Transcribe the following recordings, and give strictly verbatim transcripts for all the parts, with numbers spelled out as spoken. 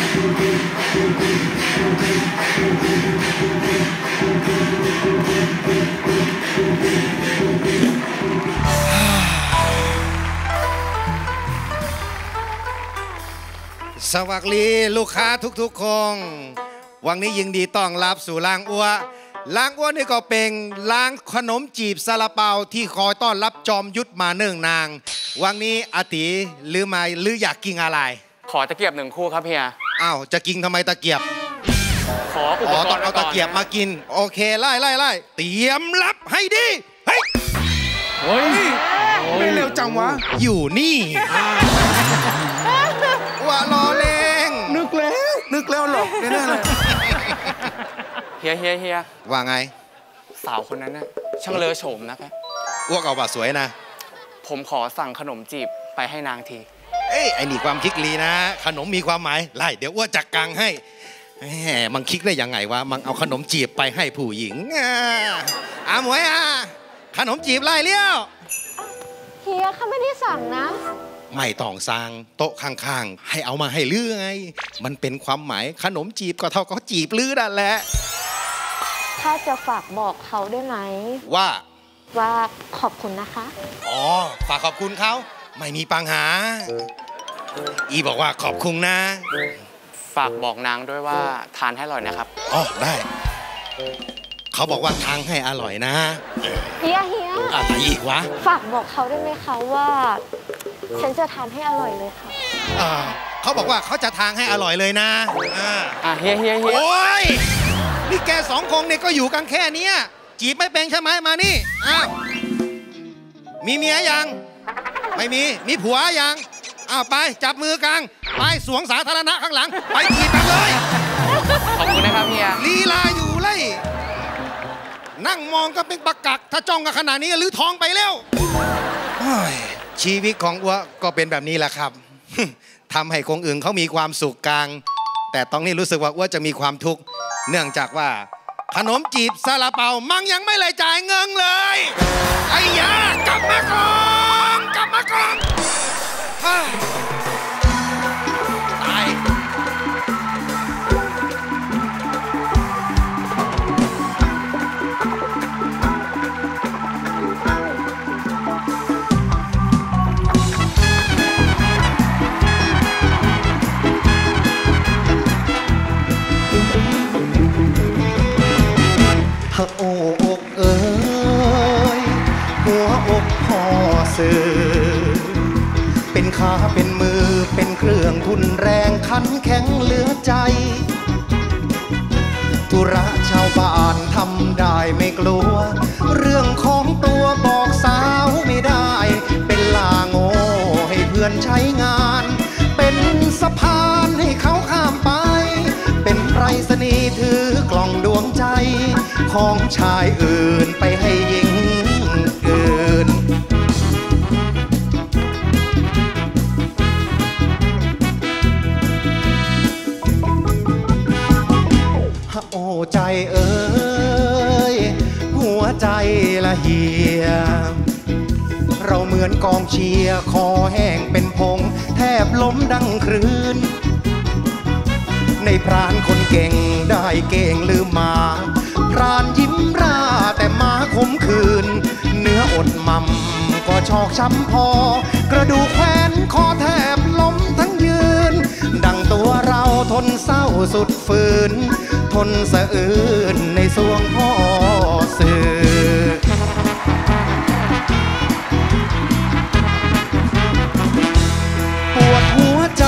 สวัสดีลูกค้าทุกๆคนวันนี้ยินดีต้อนรับสู่ร้านอัวร้านอัวนี่ก็เป็นร้านขนมจีบซาลาเปาที่คอยต้อนรับจอมยุทธมาเนื่องนางวันนี้อาติหรือมาหรืออยากกินอะไรขอตะเกียบหนึ่งคู่ครับเฮียอ้าวจะกินทำไมตะเกียบขออุปกรณ์ต้องเอาตะเกียบมากินโอเคไล่ไล่ไล่เตรียมรับให้ดีเฮ้ยเฮ้ยไม่เร็วจังวะอยู่นี่ว่ารอเลงนึกแล้วนึกแล้วหรอกแน่ๆเลยเฮียเฮียเฮียว่าไงสาวคนนั้นน่ะช่างเลอโฉมนะครับอ้วกเอาว่าสวยนะผมขอสั่งขนมจีบไปให้นางทีเอ้ยไอ้นี่ความคิดลีนะขนมมีความหมายไล่เดี๋ยวอ้วจัดการให้แหมมันคิดได้ยังไงวะมันเอาขนมจีบไปให้ผู้หญิงอ่ะอาหมวยอ่ะขนมจีบไล่เลี้ยวเฮียเขาไม่ได้สั่งนะไม่ต้องสั่งโต๊ะข้างๆให้เอามาให้ลือไงมันเป็นความหมายขนมจีบก็เท่ากับจีบลือนั่นแหละถ้าจะฝากบอกเขาได้ไหมว่าว่าขอบคุณนะคะอ๋อฝากขอบคุณเขาไม่มีปัญหาอีบอกว่าขอบคุณนะฝากบอกนางด้วยว่าทานให้อร่อยนะครับอ๋อได้เขาบอกว่าทานให้อร่อยนะเฮียเฮียอะไรอีกวะฝากบอกเขาได้ไหมคะว่าฉันจะทานให้อร่อยเลยค่ะเขาบอกว่าเขาจะทานให้อร่อยเลยนะอ่าเฮียเฮียเฮียโอ้ยนี่แกสองคนเนี่ยก็อยู่กันแค่นี้จีบไม่เป็นใช่ไหมมานี่อ้าวมีเมียยังไม่มีมีผัวยังอ้าวไปจับมือกันไปสวงสาธารณะข้างหลังไปจีบกันเลยขอบคุณนะครับเฮียลีลาอยู่เลยนั่งมองก็เป็นปากกักถ้าจ้องกันขนาดนี้ลื้อท้องไปแล้วชีวิตของอัวก็เป็นแบบนี้แหละครับทำให้คนอื่นเขามีความสุขกลางแต่ตอนนี้รู้สึกว่าอัวจะมีความทุกข์เนื่องจากว่าขนมจีบซาลาเปามังยังไม่เลยจ่ายเงินเลยไอ้ยากลับมาก่อนกลับมาก่อนตายหักอกเอ้ยหัวอกพ่อสื่อเป็นขาเป็นมือเป็นเครื่องทุนแรงขันแข็งเหลือใจธุระชาวบ้านทำได้ไม่กลัวเรื่องของตัวบอกสาวไม่ได้เป็นลาโง่ให้เพื่อนใช้งานเป็นสะพานให้เขาข้ามไปเป็นไปรษณีย์ถือกล่องดวงใจของชายอื่นไปให้หญิงอื่นโอ้ใจเอ้ยหัวใจละเหี่ยเราเหมือนกองเชียร์คอแห้งเป็นพงแทบล้มดังคลื่นในพรานคนเก่งได้เก่งลืมมาพรานยิ้มร่าแต่มาขมขื่นเนื้ออดมั่มก็ชอกช้ำพอกระดูกแขวนคอแทบล้มทั้งยืนดังตัวเราทนเศร้าสุดฝืนทนสะอื้นในสวงพ่อสื่อปวดหัวใจ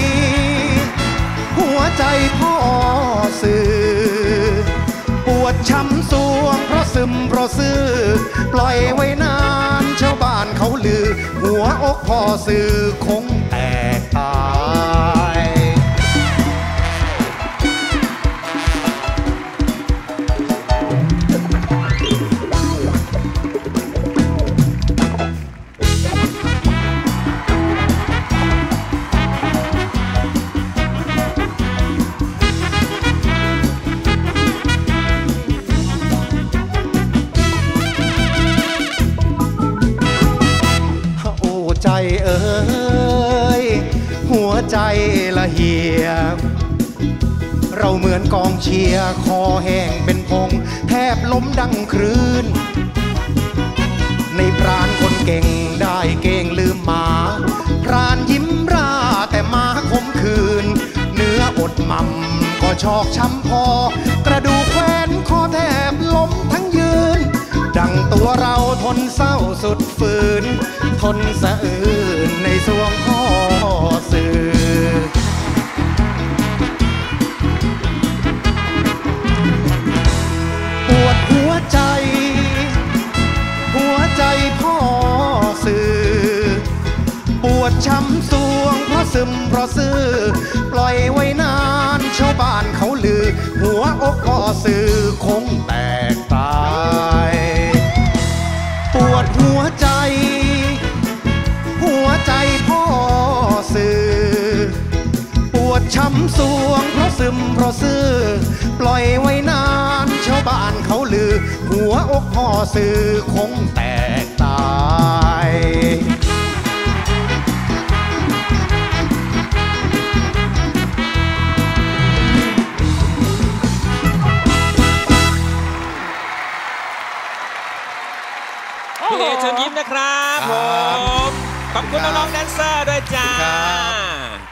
หัวใจพ่อสื่อปวดช้ำสวงเพราะซึมเพราะซื่อปล่อยไว้นานชาวบ้านเขาลือหัวอกพ่อสื่อคงแตกตายใจเอ้ยหัวใจละเหี่ยเราเหมือนกองเชียร์คอแห้งเป็นพงแทบล้มดังครื้นในพรานคนเก่งได้เก่งลืมหมาพรานยิ้มร่าแต่หมาคมคืนเนื้ออดหม่ำก็ชอกช้ำพอกระดูกแขวนคอแทบล้มทั้งยืนดังตัวเราทนเศร้าสุดฝืนทนสะอื้นในสวงพ่อสื่อปวดหัวใจหัวใจพ่อสื่อปวดช้ำสวงเพราะซึมเพราะซื่อปล่อยไว้นานชาวบ้านเขาลือหัวอกพ่อสื่อคงแตกตายปวดหัวใจหัวใจพ่อสื่อปวดช้ำสวงเพราะซึมเพราะซื่อปล่อยไว้นานชาวบ้านเขาลือหัวอกพ่อสื่อคงแตกตายพี่เอเชิญยิ้มนะครับผมขอบคุณน้องๆแดนเซอร์ด้วยจ้า